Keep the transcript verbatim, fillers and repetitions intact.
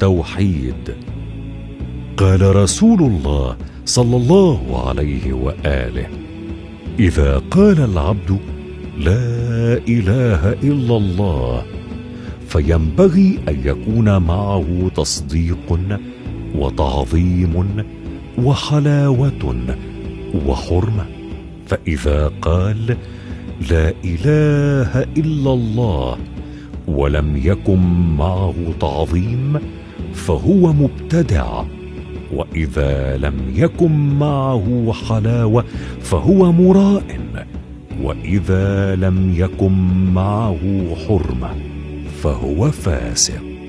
التوحيد. قال رسول الله صلى الله عليه وآله: إذا قال العبد لا إله إلا الله فينبغي أن يكون معه تصديق وتعظيم وحلاوة وحرمة. فإذا قال لا إله إلا الله ولم يكن معه تعظيم فهو مبتدع، وإذا لم يكن معه حلاوة فهو مراء، وإذا لم يكن معه حرمة فهو فاسق.